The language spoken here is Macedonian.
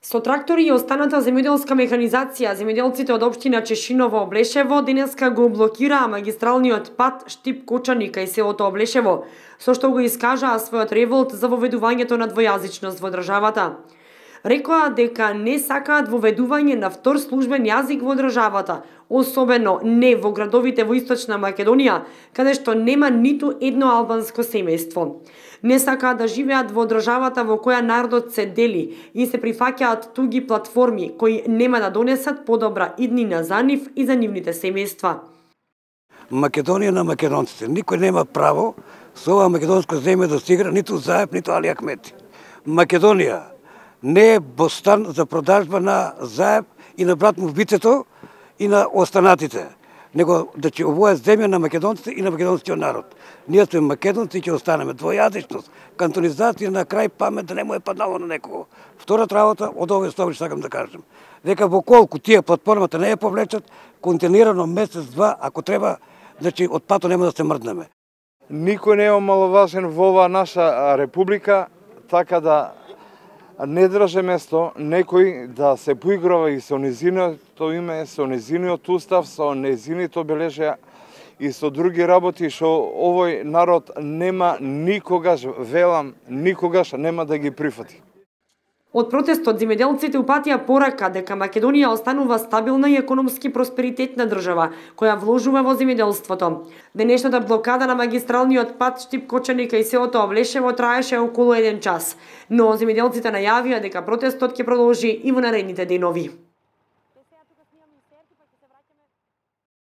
Со трактори и останата земјоделска механизација, земјоделците од општина Чешиново Облешево денеска го блокираа магистралниот пат Штип-Кочани кај селото Облешево, со што го искажаа својот револт за воведувањето на двојазичност во државата. Рекоа дека не сакаат воведување на втор службен јазик во државата, особено не во градовите во Источна Македонија, каде што нема ниту едно албанско семејство. Не сакаат да живеат во државата во која народот се дели и се прифаќаат туги платформи кои нема да донесат подобра иднина за нив и за нивните семејства. Македонија на македонците. Никој нема право со ова македонско земје да се игра ниту Заев, ниту Али Ахмети. Македонија не е бостан за продажба на Заев и на брат му вбитето и на останатите, него да ќе овоја земја на македонците и на македонскиот народ. Ние сме македонци и ќе останеме. Двојазичност, кантонизација на крај памет да не му е паднало на некого. Втората работа од овој стовиш сакам да кажем. Дека во колку тие платформата не ја повлечат, континирано месец-два, ако треба, значи од пато нема да се мрднеме. Никој не е омаловажен во оваа наша република, така да не држе место некој да се поиграва и со незиното име, со незиниот устав, со незините обележја и со други работи што овој народ нема никогаш, велам, никогаш нема да ги прифати. Од протестот земјоделците упатија порака дека Македонија останува стабилна и економски просперитетна држава која вложува во земјоделството. Денешната блокада на магистралниот пат Штип-Кочани кај селото Облешево траеше околу 1 час, но земјоделците најавија дека протестот ќе продолжи и во наредните денови.